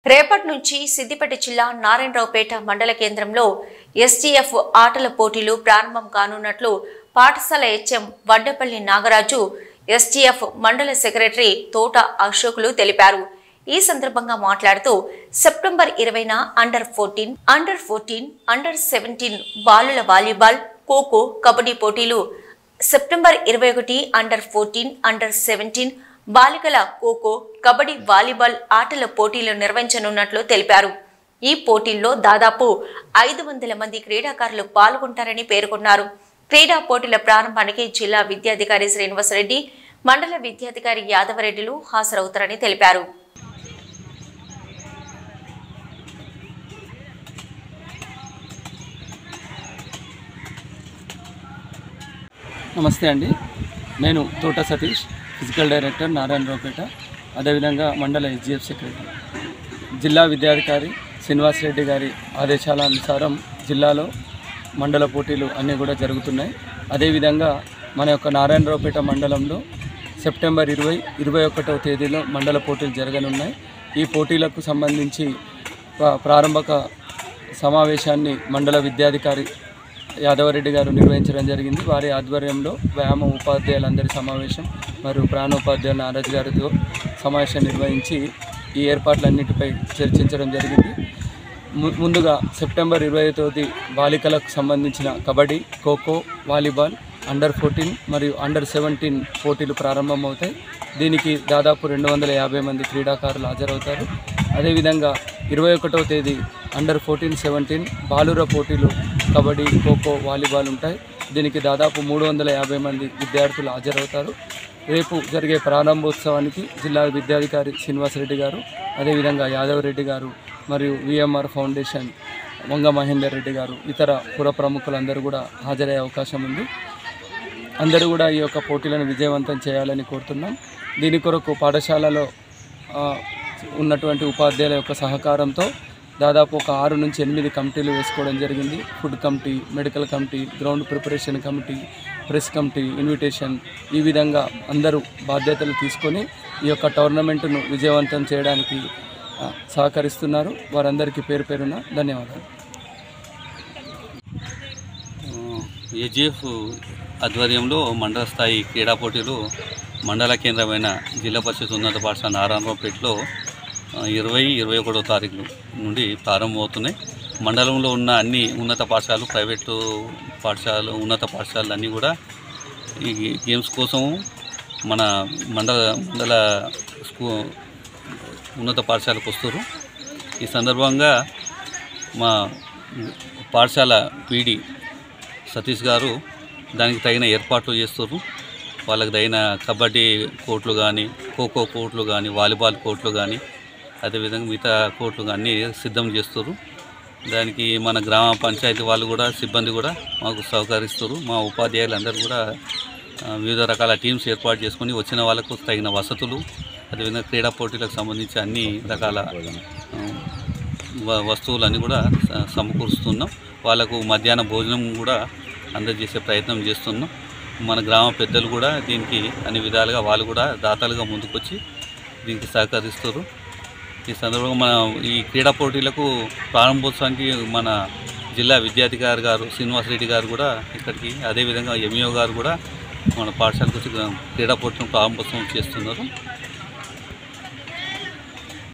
రేపటి నుంచి సిద్దిపేట జిల్లా నారాయణరావుపేట మండల కేంద్రంలో ఎస్టీఎఫ్ ఆటల పోటీలు ప్రారంభం కానున్నట్లు పాఠశాల HM Vaddapalli Nagaraju, STF mandal secretary Thota Ashokulu తెలిపారు. ఈ సందర్భంగా మాట్లాడుతూ సెప్టెంబర్ 20న అండర్ 14, అండర్ 17 బాలుల వాలీబాల్, ఖోఖో, కబడ్డీ పోటీలు, సెప్టెంబర్ 21 అండర్ 14, అండర్ 17 బాలికల ఖోఖో, కబడ్డీ, వాలీబాల్ ఆటల పోటీలు నిర్వహించనున్నట్లు తెలిపారు. ఈ పోటీల్లో దాదాపు 500 మంది క్రీడాకారులు పాల్గొంటారని పేర్కొన్నారు. క్రీడా పోటీల ప్రారంభానికి జిల్లా విద్యాధికారి శ్రీనివాసరెడ్డి, మండల విద్యాధికారి యాదవరెడ్డిలు హాజరవుతారని తెలిపారు. నమస్తే అండి, నేను తోట సతీష్, ఫిజికల్ డైరెక్టర్ నారాయణరావుపేట, అదేవిధంగా మండల ఎస్జీఎఫ్ సెక్రటరీ. జిల్లా విద్యాధికారి శ్రీనివాసరెడ్డి గారి ఆదేశాల అనుసారం జిల్లాలో మండల పోటీలు అన్నీ కూడా జరుగుతున్నాయి. అదేవిధంగా మన యొక్క నారాయణరావుపేట మండలంలో సెప్టెంబర్ 20-21వ తేదీలో మండల పోటీలు జరగనున్నాయి. ఈ పోటీలకు సంబంధించి ప్రారంభక సమావేశాన్ని మండల విద్యాధికారి యాదవరెడ్డి గారు నిర్వహించడం జరిగింది. వారి ఆధ్వర్యంలో వ్యాయామ ఉపాధ్యాయులందరి సమావేశం మరియు ప్రాణోపాధ్యాయుల నారాజు గారితో సమావేశం నిర్వహించి ఈ ఏర్పాట్లన్నిటిపై చర్చించడం జరిగింది. ముందుగా సెప్టెంబర్ 20వ బాలికలకు సంబంధించిన కబడ్డీ, ఖోఖో, వాలీబాల్, అండర్ 14 మరియు అండర్ 17 పోటీలు ప్రారంభమవుతాయి. దీనికి దాదాపు 250 మంది క్రీడాకారులు హాజరవుతారు. అదేవిధంగా 21వ తేదీ అండర్ 14, 17 బాలుర పోటీలు కబడ్డీ, ఖోఖో, వాలీబాల్ ఉంటాయి. దీనికి దాదాపు 350 మంది విద్యార్థులు హాజరవుతారు. రేపు జరిగే ప్రారంభోత్సవానికి జిల్లా విద్యాధికారి శ్రీనివాసరెడ్డి గారు, అదేవిధంగా యాదవరెడ్డి గారు మరియు విఎంఆర్ ఫౌండేషన్ వంగ మహేందర్ రెడ్డి గారు, ఇతర పుర ప్రముఖులందరూ కూడా హాజరయ్యే అవకాశం ఉంది. అందరూ కూడా ఈ యొక్క పోటీలను విజయవంతం చేయాలని కోరుతున్నాం. దీని కొరకు పాఠశాలలో ఉన్నటువంటి ఉపాధ్యాయుల యొక్క సహకారంతో దాదాపు ఒక 6 నుంచి 8 కమిటీలు వేసుకోవడం జరిగింది. Food committee, medical committee, ground preparation committee, press committee, invitation, ఈ విధంగా అందరూ బాధ్యతలు తీసుకొని ఈ యొక్క టోర్నమెంటును విజయవంతం చేయడానికి సహకరిస్తున్నారు. వారందరికీ పేరు పేరున ధన్యవాదాలు. ఏజీఎఫ్ ఆధ్వర్యంలో మండల స్థాయి క్రీడా పోటీలు మండల కేంద్రమైన జిల్లా పరిషత్ ఉన్నత పాఠశాల నారాయణరావుపేటలో 20-21వ తారీఖు నుండి ప్రారంభమవుతున్నాయి. మండలంలో ఉన్న అన్ని ఉన్నత పాఠశాలలు, ప్రైవేటు పాఠశాలలు, ఉన్నత పాఠశాలలు అన్నీ కూడా ఈ గేమ్స్ కోసం మన మండల ఉన్నత పాఠశాలకు వస్తారు. ఈ సందర్భంగా మా పాఠశాల పీడి సతీష్ గారు దానికి తగిన ఏర్పాట్లు చేస్తారు. వాళ్ళకి తగిన కబడ్డీ కోర్టులు కానీ, ఖోఖో కోర్టులు కానీ, వాలీబాల్ కోర్టులు కానీ, అదేవిధంగా మిగతా కోర్టులు అన్నీ సిద్ధం చేస్తారు. దానికి మన గ్రామ పంచాయతీ వాళ్ళు కూడా, సిబ్బంది కూడా మాకు సహకరిస్తారు. మా ఉపాధ్యాయులు అందరూ కూడా వివిధ రకాల టీమ్స్ ఏర్పాటు చేసుకొని వచ్చిన వాళ్ళకు తగిన వసతులు, అదేవిధంగా క్రీడా పోటీలకు సంబంధించి అన్ని రకాల వస్తువులన్నీ కూడా సమకూరుస్తున్నాం. వాళ్ళకు మధ్యాహ్న భోజనం కూడా అందజేసే ప్రయత్నం చేస్తున్నాం. మన గ్రామ పెద్దలు కూడా దీనికి అన్ని విధాలుగా వాళ్ళు కూడా దాతలుగా ముందుకొచ్చి దీనికి సహకరిస్తారు. ఈ సందర్భంగా మన ఈ క్రీడా పోటీలకు ప్రారంభోత్సవానికి మన జిల్లా విద్యాధికారి గారు శ్రీనివాసరెడ్డి గారు కూడా ఇక్కడికి, అదేవిధంగా ఎంఈఓ గారు కూడా మన పాఠశాలకు వచ్చి క్రీడా పోటీలను ప్రారంభోత్సవం చేస్తున్నారు.